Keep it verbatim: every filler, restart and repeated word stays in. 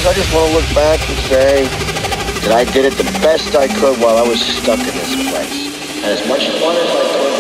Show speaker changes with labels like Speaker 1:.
Speaker 1: I just want to look back and say that I did it the best I could while I was stuck in this place. Had as much fun as I could